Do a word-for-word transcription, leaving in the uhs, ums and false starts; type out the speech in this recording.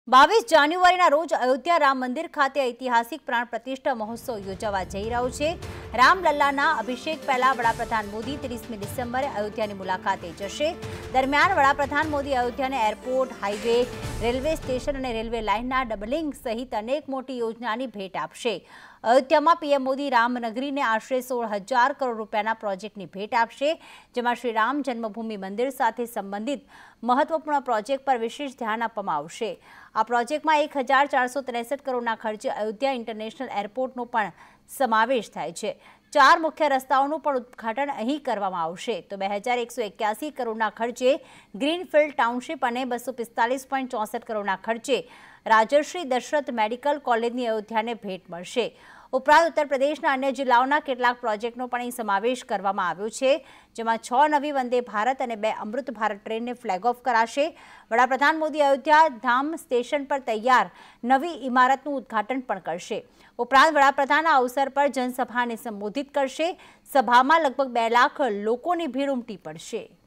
બાવીસ જાન્યુઆરીના રોજ અયોધ્યા રામ મંદિર ખાતે ઐતિહાસિક પ્રાણ પ્રતિષ્ઠા મહોત્સવ યોજાવા જઈ રહ્યો છે। રામલલ્લાના અભિષેક પહેલા વડાપ્રધાન મોદી ત્રીસમી ડિસેમ્બરે અયોધ્યાની મુલાકાતે જશે। દરમિયાન વડાપ્રધાન મોદી અયોધ્યાને એરપોર્ટ, હાઈવે, રેલવે સ્ટેશન અને રેલવે લાઇનના ડબલિંગ સહિત અનેક મોટી યોજનાની ભેટ આપશે। અયોધ્યામાં પીએમ મોદી રામનગરીને આશરે સોળ હજાર કરોડ રૂપિયાના પ્રોજેક્ટની ભેટ આપશે, જેમાં શ્રી રામ જન્મભૂમિ મંદિર સાથે સંબંધિત મહત્વપૂર્ણ પ્રોજેક્ટ પર વિશેષ ધ્યાન આપવામાં આવશે। આ પ્રોજેક્ટમાં એક હજાર ચારસો ત્રેસઠ કરોડના ખર્ચે અયોધ્યા ઇન્ટરનેશનલ એરપોર્ટનો પણ સમાવેશ થાય છે। ચાર મુખ્ય રસ્તાઓનું પણ ઉદ્ઘાટન અહીં કરવામાં આવશે, તો બે હજાર એકસો એક્યાસી કરોડના ખર્ચે ગ્રીનફિલ્ડ ટાઉનશીપ અને બસો પિસ્તાલીસ પોઈન્ટ ચોસઠ કરોડના ખર્ચે રાજર્ષિ દશરથ મેડિકલ કોલેજની અયોધ્યાને ભેટ મળશે। ઉપરાંત ઉત્તર પ્રદેશના અન્ય જિલ્લાઓના કેટલાક પ્રોજેક્ટનો પણ અહીં સમાવેશ કરવામાં આવ્યો છે, જેમાં છ નવી વંદે ભારત અને બે અમૃત ભારત ટ્રેનને ફ્લેગ ઓફ કરાશે। વડાપ્રધાન મોદી અયોધ્યા ધામ સ્ટેશન પર તૈયાર નવી ઇમારતનું ઉદ્ઘાટન પણ કરશે। ઉપરાંત વડાપ્રધાન આ અવસર પર જનસભાને સંબોધિત કરશે। સભામાં લગભગ બે લાખ લોકોની ભીડ ઉમટી પડશે।